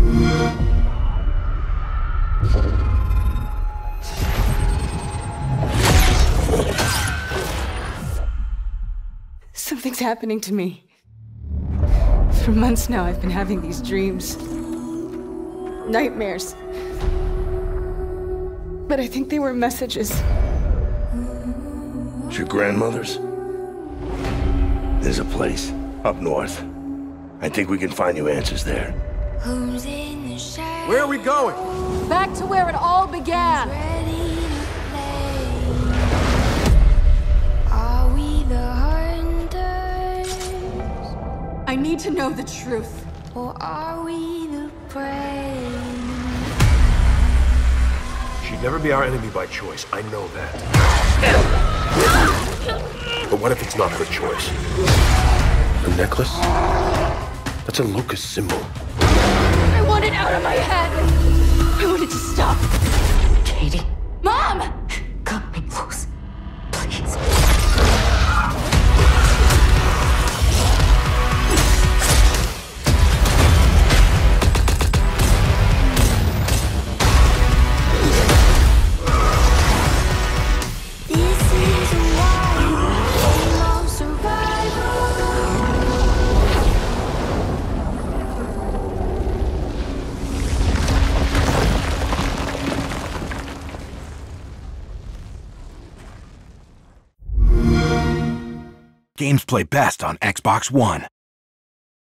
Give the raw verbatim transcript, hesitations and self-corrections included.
Something's happening to me. For months now, I've been having these dreams. Nightmares. But I think they were messages. It's your grandmother's? There's a place up north. I think we can find you answers there. Where are we going? Back to where it all began. Are we the hunters? I need to know the truth. Or are we the prey? She'd never be our enemy by choice. I know that. But what if it's not her choice? The necklace? That's a locust symbol. I want it out of my head. I want it to stop. Katie. Mom! Cut me loose. Please. This is a wild game of survival. Games play best on Xbox One.